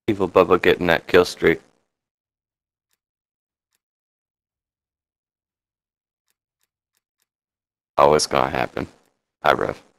Evil Bubba getting that kill streak. Oh, it's gonna happen. Hi, Rev.